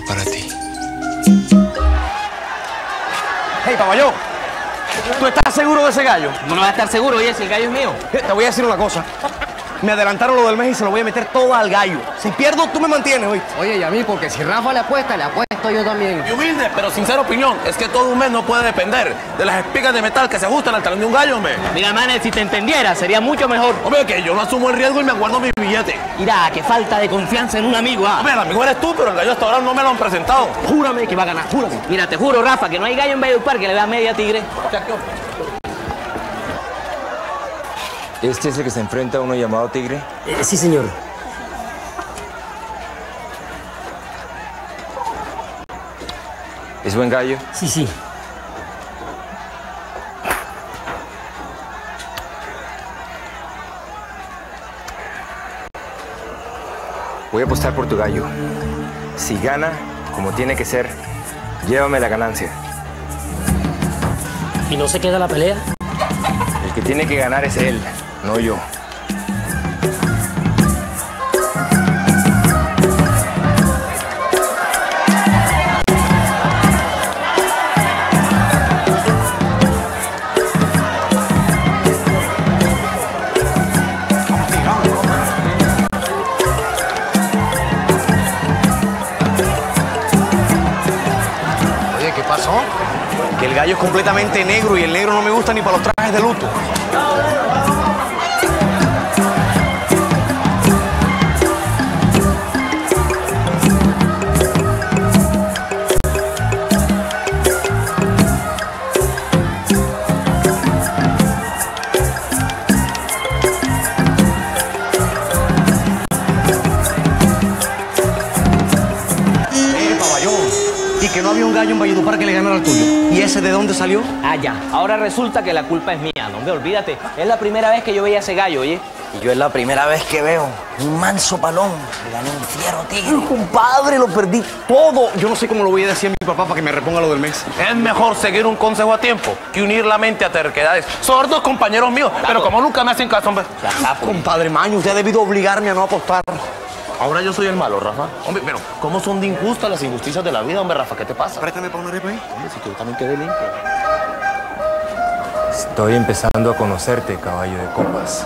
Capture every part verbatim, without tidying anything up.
para ti. Hey, Paballón, ¿tú estás seguro de ese gallo? ¿Cómo no vas a estar seguro? Oye, si el gallo es mío. Te voy a decir una cosa. Me adelantaron lo del mes y se lo voy a meter todo al gallo. Si pierdo, tú me mantienes, ¿oíste? Oye, y a mí, porque si Rafa le apuesta, le apuesto yo también. Y humilde, pero sincera opinión, es que todo un mes no puede depender de las espigas de metal que se ajustan al talón de un gallo, hombre. Mira, manes, si te entendiera, sería mucho mejor. Hombre, que yo no asumo el riesgo y me guardo mi billete. Mira, qué falta de confianza en un amigo, ¿ah? Hombre, el amigo eres tú, pero el gallo hasta ahora no me lo han presentado. Júrame que va a ganar, júrame. Mira, te juro, Rafa, que no hay gallo en Valledupar que le vea media tigre. ¿Este es el que se enfrenta a uno llamado Tigre? Eh, sí, señor. ¿Es buen gallo? Sí, sí. Voy a apostar por tu gallo. Si gana, como tiene que ser, llévame la ganancia. ¿Y no se queda la pelea? El que tiene que ganar es él, no yo. Oye, ¿qué pasó? Que el gallo es completamente negro y el negro no me gusta ni para los trajes de luto. Y que no había un gallo en Valledupar que le ganara al tuyo. ¿Y ese de dónde salió? Ah, ya. Ahora resulta que la culpa es mía. No, hombre, olvídate. Es la primera vez que yo veía ese gallo, oye. Y yo es la primera vez que veo un manso palón. Le gané un fiero tigre. Ay, compadre, lo perdí todo. Yo no sé cómo lo voy a decir a mi papá para que me reponga lo del mes. Es mejor seguir un consejo a tiempo que unir la mente a terquedades. Son dos compañeros míos, pero como nunca me hacen caso, hombre. Ya está, pues. Compadre Maño, usted ha debido obligarme a no apostar. Ahora yo soy el malo, Rafa. Hombre, pero ¿cómo son de injustas las injusticias de la vida, hombre, Rafa? ¿Qué te pasa? Préstame para una arepa ahí. Hombre, si tú también quedé limpio. Estoy empezando a conocerte, caballo de copas.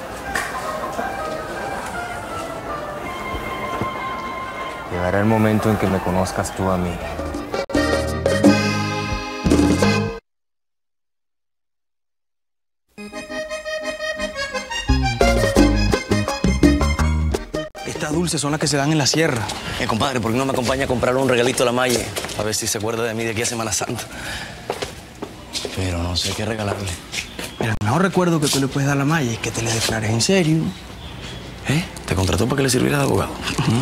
Llegará el momento en que me conozcas tú a mí. Estas dulces son las que se dan en la sierra. Eh, compadre, ¿por qué no me acompaña a comprar un regalito a la Maye? A ver si se acuerda de mí de aquí a Semana Santa. Pero no sé qué regalarle. Mira, el mejor recuerdo que tú le puedes dar a la Maya es que te le declares en serio. ¿Eh? ¿Te contrató para que le sirviera de abogado? ¿Mm?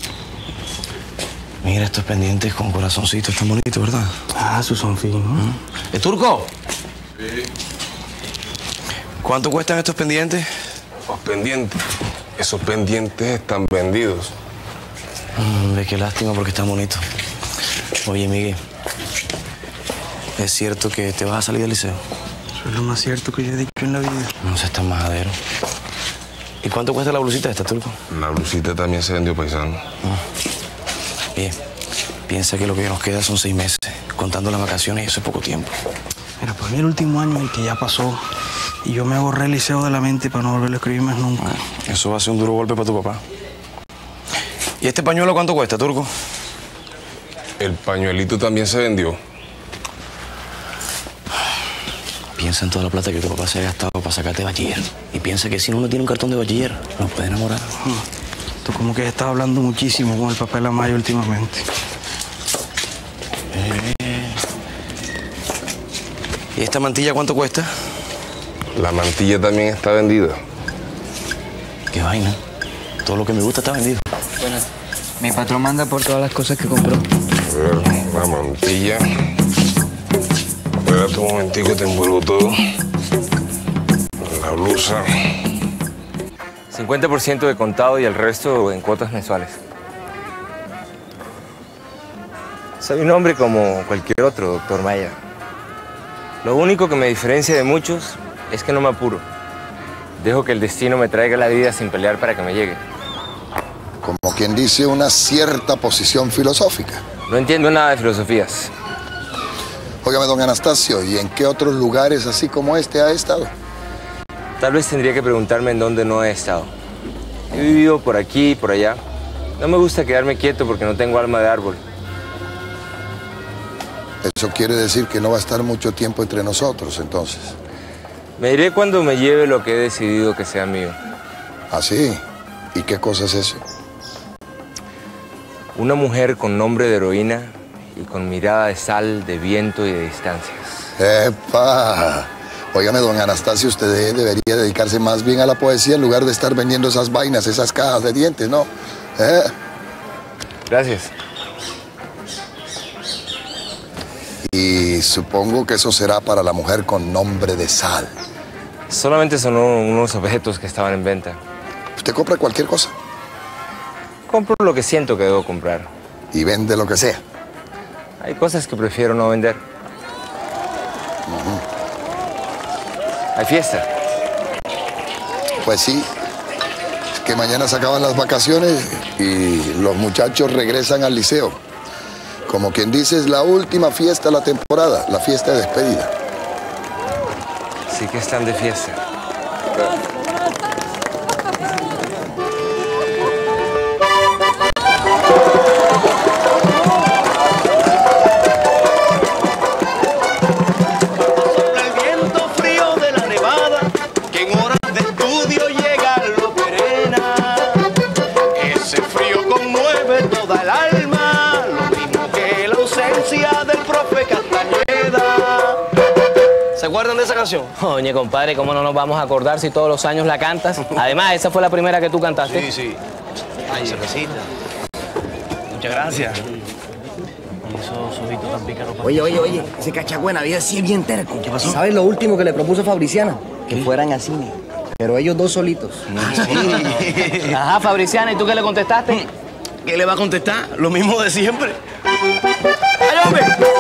Mira estos pendientes con corazoncitos, están bonitos, ¿verdad? Ah, esos son finos. ¿Mm? ¿Es turco? Sí. ¿Cuánto cuestan estos pendientes? Los pendientes. Esos pendientes están vendidos. Hombre, qué lástima porque están bonitos. Oye, Miguel, ¿es cierto que te vas a salir del liceo? Eso es lo más cierto que yo he dicho en la vida. No seas tan majadero. ¿Y cuánto cuesta la blusita esta, turco? La blusita también se vendió, paisano. Bien, piensa que lo que nos queda son seis meses, contando las vacaciones, y eso es poco tiempo. Mira, para mí el último año es el que ya pasó. Y yo me borré el liceo de la mente para no volverlo a escribir más nunca. Eso va a ser un duro golpe para tu papá. ¿Y este pañuelo cuánto cuesta, turco? El pañuelito también se vendió. Piensa en toda la plata que tu papá se ha gastado para sacarte de bachiller. Y piensa que si uno tiene un cartón de bachiller, nos puede enamorar. Tú como que estás hablando muchísimo con el papel Amaya últimamente. Eh. ¿Y esta mantilla cuánto cuesta? La mantilla también está vendida. Qué vaina. Todo lo que me gusta está vendido. Bueno, mi patrón manda por todas las cosas que compró. A ver, la mantilla. Espérate un momentico, te envuelvo todo. La blusa. cincuenta por ciento de contado y el resto en cuotas mensuales. Soy un hombre como cualquier otro, doctor Maya. Lo único que me diferencia de muchos es que no me apuro. Dejo que el destino me traiga la vida sin pelear para que me llegue. ¿Cómo quien dice, una cierta posición filosófica. No entiendo nada de filosofías. Óigame, don Anastasio, ¿y en qué otros lugares así como este ha estado? Tal vez tendría que preguntarme en dónde no he estado. He vivido por aquí y por allá. No me gusta quedarme quieto porque no tengo alma de árbol. Eso quiere decir que no va a estar mucho tiempo entre nosotros, entonces. Me iré cuando me lleve lo que he decidido que sea mío. ¿Ah, sí? ¿Y qué cosa es eso? Una mujer con nombre de heroína y con mirada de sal, de viento y de distancias. ¡Epa! Óigame, don Anastasio, usted debería dedicarse más bien a la poesía en lugar de estar vendiendo esas vainas, esas cajas de dientes, ¿no? ¿Eh? Gracias. Y supongo que eso será para la mujer con nombre de sal. Solamente son unos objetos que estaban en venta. ¿Usted compra cualquier cosa? Compro lo que siento que debo comprar. ¿Y vende lo que sea? Hay cosas que prefiero no vender. Uh-huh. Hay fiesta. Pues sí. Es que mañana se acaban las vacaciones y los muchachos regresan al liceo. Como quien dice, es la última fiesta de la temporada, la fiesta de despedida. Sí que están de fiesta. ¿Se acuerdan de esa canción? Oye, compadre, ¿cómo no nos vamos a acordar si todos los años la cantas? Además, esa fue la primera que tú cantaste. Sí, sí. Ay, cervecita. Muchas gracias. Y esos ojitos tan pícaros. Oye, oye, oye, ese cachagüena había sí es bien terco. ¿Qué pasó? ¿Sabes lo último que le propuso Fabriciana? Que fueran a cine. Pero ellos dos solitos. Sí. Ajá, Fabriciana, ¿y tú qué le contestaste? ¿Qué le va a contestar? Lo mismo de siempre. ¡Ay, hombre!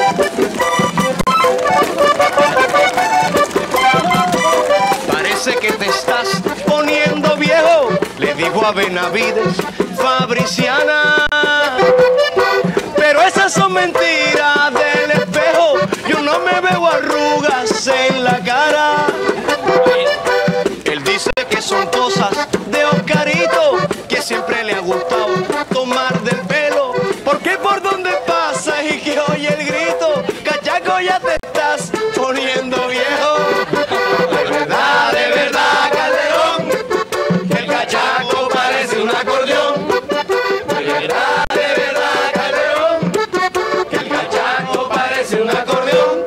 Parece que te estás poniendo viejo, le dijo a Benavides Fabriciana. Pero esas son mentiras del espejo, yo no me veo arrugas en la cara. Él dice que son cosas de Oscarito, que siempre le ha gustado tomar del pelo. Porque por donde pasa y que oye el grito, cachaco, ya te estás poniendo viejo. De verdad, de verdad, Calderón, que el cachaco parece un acordeón. De verdad, de verdad, Calderón, que el cachaco parece un acordeón.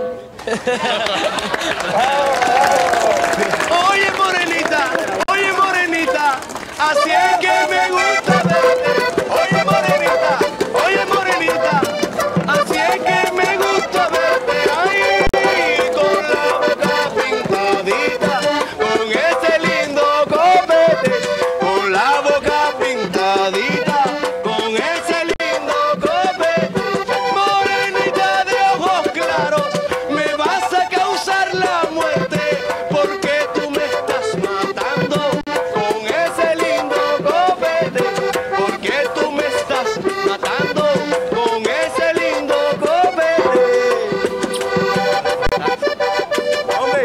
Oye, morenita, oye, morenita, así es que me gusta verte. Oye, morenita, oye, morenita, así es que me gusta verte. Ay, con la boca pintadita, con ese lindo copete, con la boca pintadita, con ese lindo copete. Morenita de ojos claros, me vas a causar la muerte, porque tú me estás matando con ese lindo copete, porque tú me estás matando con ese lindo copete. Hombre,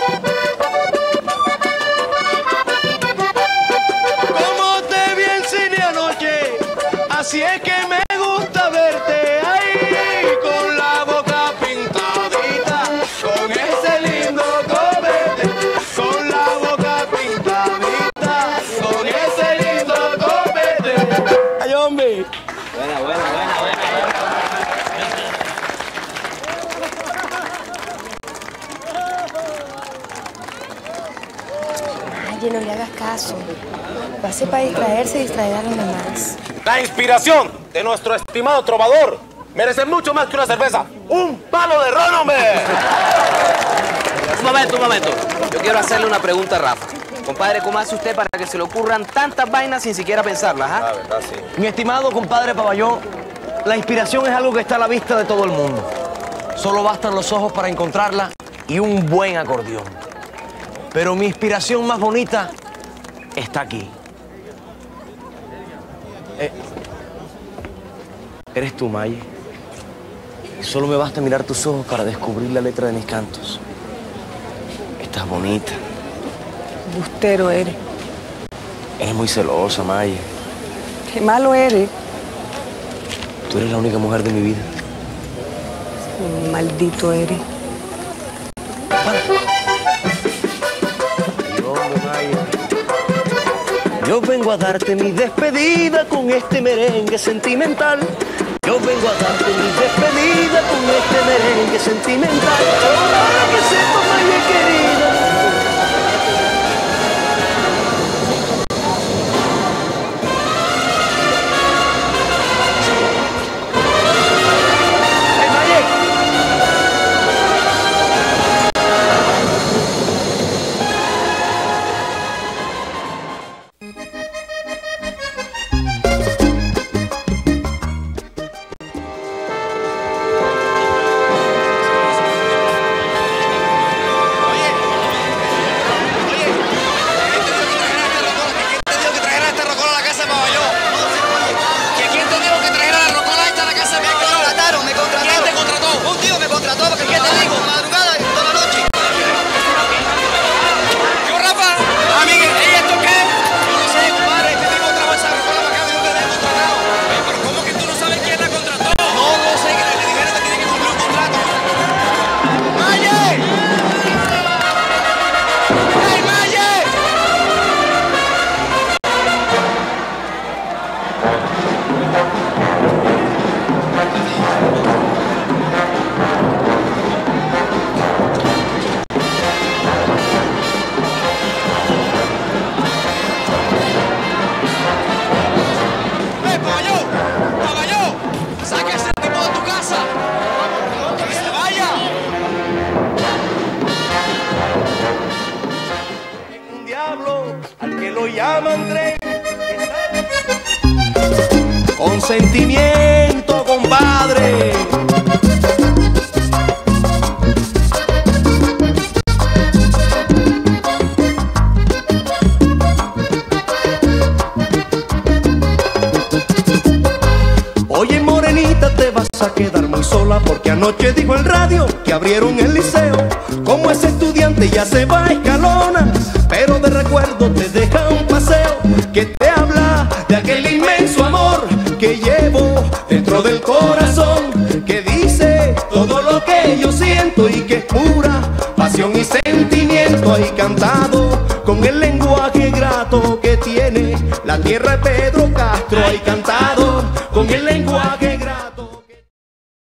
como te vi en cine anoche, así es que me gusta verte. Ay, con la boca pintadita, con ese lindo copete, con la boca pintadita, con ese lindo copete. Ay, hombre. Buena, buena, buena, buena. Oye, no le hagas caso. Lo hace para distraerse y distraer a los demás. La inspiración de nuestro estimado trovador merece mucho más que una cerveza. ¡Un palo de ron, hombre! Un momento, un momento. Yo quiero hacerle una pregunta a Rafa. Compadre, ¿cómo hace usted para que se le ocurran tantas vainas sin siquiera pensarlas, ah? La verdad, sí. Mi estimado compadre Paballón, la inspiración es algo que está a la vista de todo el mundo. Solo bastan los ojos para encontrarla y un buen acordeón. Pero mi inspiración más bonita está aquí. Eh, Eres tú, Maye. Y solo me basta mirar tus ojos para descubrir la letra de mis cantos. Estás bonita. Bustero eres. Eres muy celosa, Maye. Qué malo eres. Tú eres la única mujer de mi vida. Maldito eres. Yo vengo a darte mi despedida con este merengue sentimental. Yo vengo a darte mi despedida con este merengue sentimental. Para que sepas, Maye querida. Con sentimiento, compadre. Oye, morenita, te vas a quedar muy sola porque anoche dijo el radio que abrieron el liceo. Como ese estudiante ya se va a Escalona, pero de recuerdo te deja un paseo que te habla de aquel inmenso amor que llevo dentro del corazón, que dice todo lo que yo siento y que es pura pasión y sentimiento. Ahí cantado con el lenguaje grato que tiene la tierra de Pedro Castro. Ahí cantado con el lenguaje grato.